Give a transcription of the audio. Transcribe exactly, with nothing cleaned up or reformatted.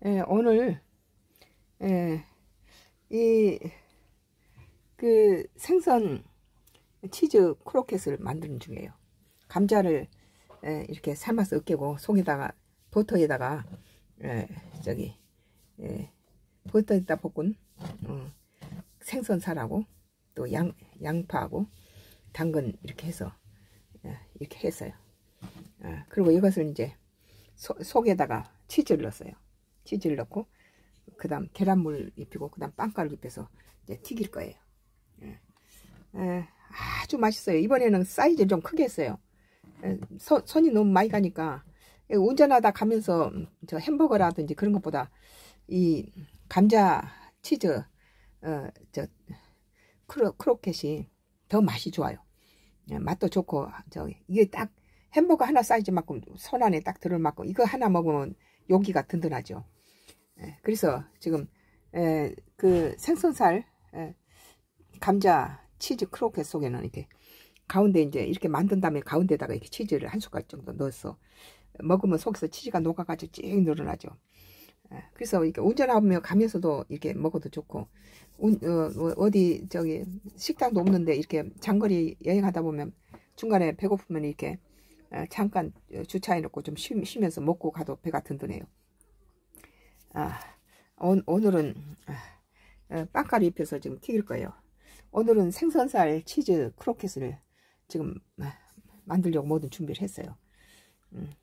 예, 오늘 예, 이 그 생선 치즈 크로켓을 만드는 중이에요. 감자를 예, 이렇게 삶아서 으깨고 속에다가 버터에다가 예, 저기 예, 버터에다 볶은 어, 생선살하고 또 양, 양파하고 당근 이렇게 해서 예, 이렇게 했어요. 아, 그리고 이것을 이제 소, 속에다가 치즈를 넣었어요. 치즈를 넣고 그 다음 계란물 입히고 그 다음 빵가루 입혀서 이제 튀길 거예요. 예. 예, 아주 맛있어요. 이번에는 사이즈를 좀 크게 했어요. 예, 서, 손이 너무 많이 가니까 예, 운전하다 가면서 저 햄버거라든지 그런 것보다 이 감자 치즈 어, 저 크로, 크로켓이 더 맛이 좋아요. 예, 맛도 좋고 저기 이게 딱 햄버거 하나 사이즈만큼 손 안에 딱 들을 만큼 이거 하나 먹으면 요기가 든든하죠. 예, 그래서 지금 에, 그 생선살 에, 감자 치즈 크로켓 속에는 이렇게 가운데 이제 이렇게 만든 다음에 가운데다가 이렇게 치즈를 한 숟갈 정도 넣어서 먹으면 속에서 치즈가 녹아가지고 쭉 늘어나죠. 에, 그래서 이렇게 운전하며 가면서도 이렇게 먹어도 좋고 운, 어, 어디 저기 식당도 없는데 이렇게 장거리 여행하다 보면 중간에 배고프면 이렇게 에, 잠깐 주차해 놓고 좀 쉬, 쉬면서 먹고 가도 배가 든든해요. 아, 오, 오늘은 아, 빵가루 입혀서 지금 튀길 거예요. 오늘은 생선살 치즈 크로켓을 지금 아, 만들려고 모든 준비를 했어요. 음,